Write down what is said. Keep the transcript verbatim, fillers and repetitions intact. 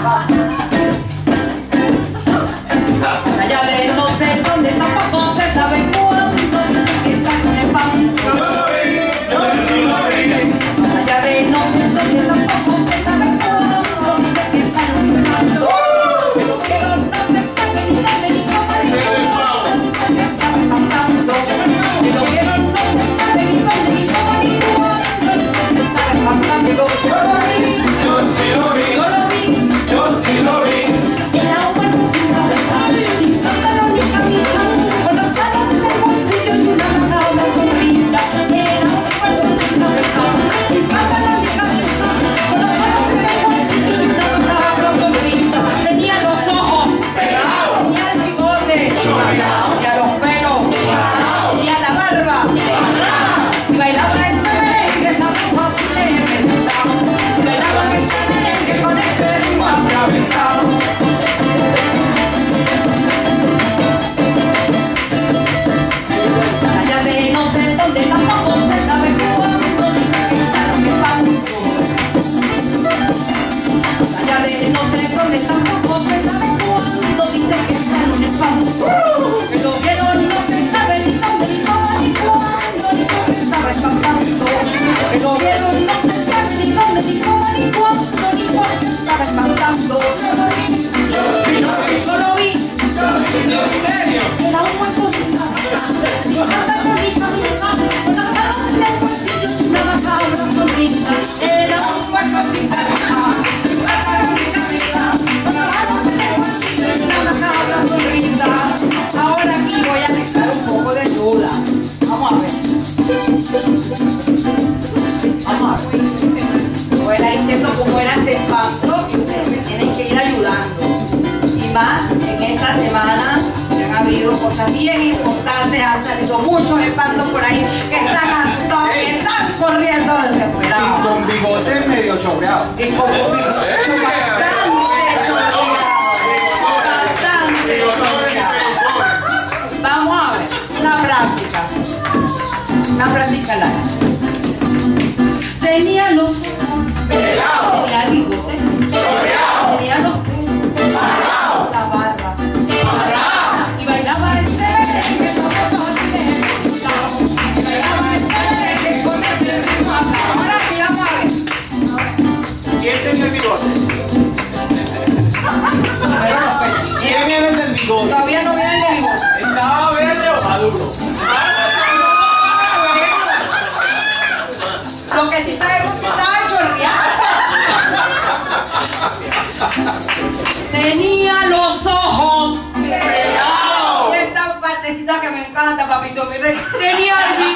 Allá de no sé dónde tampoco se sabe cuándo dice que está con el pan. Allá de no sé dónde tampoco se sabe cuándo dice que está con el pan. Pero quiero no se sabe ni dónde ni cómo ni cuándo que está espantando. Pero quiero no se sabe ni dónde ni cómo ni cuándo que está espantando. Yo sí lo vi, yo lo vi, yo sí lo vi. Era un cuerpo sin cabeza, sin pantalón ni camisa, con los manos en el bolsillo y una macabra sonrisa. Era un cuerpo sin cabeza, sin pantalón ni camisa, con los manos en el bolsillo y una macabra sonrisa. Tenía los ojos pegados, tenía el bigote chorreado, tenía los pelos parados, tenía la barba parada, y bailaba este merengue sabroso así de inventado. Bailaba este merengue con este ritmo atravesado. Allá de no sé dónde tampoco se sabe cuándo dice que está lo que pasó. Allá de no sé dónde tampoco se sabe cuándo dice que está lo que pasó. Que lo vieron no se sabe ni dónde ni cómo ni cuándo ni por qué estaba espantando. Que lo vieron no se sabe ni dónde ni cómo ni cuándo ni por qué estaba espantando. Yo lo vi, yo lo vi, ¿en serio? Era un cuerpo sin cabeza, ni pantalón ni camisa, con las manos en el bolsillo y una macabra sonrisa. Era un cuerpo sin cabeza, ni pantalón ni camisa, con las manos en el bolsillo y una macabra sonrisa. Ahora aquí voy a mezclar un poco de ayuda. Vamos a ver. Vamos a ver. Yo era diciendo cómo era este espanto y ustedes me tienen que ir ayudando. Y más en esta semana han habido cosas bien importantes, han salido muchos espantos por ahí que están, que están corriendo desesperados. Y con bigotes medio chorreados. Y con bigotes bastante chorreados. Bastante chorreados. Vamos a ver, una práctica. Una práctica larga. Tenía los pelados, tenía el bigote chorreado, tenía los pelos parados, la barba parada, y bailaba este merengue con el bote, y bailaba este merengue con el ritmo. Ahora sí, vamos a ver. ¿Quién tenía el bigote? Pero los pelos. ¿Quién era el del bigote? Todavía no viene el de bigote. ¿Estaba verde o maduro? Lo que sí sabemos que estaba chorreado. Tenía los ojos pelados. Esta partecita que me encanta, papito mi rey. Tenía el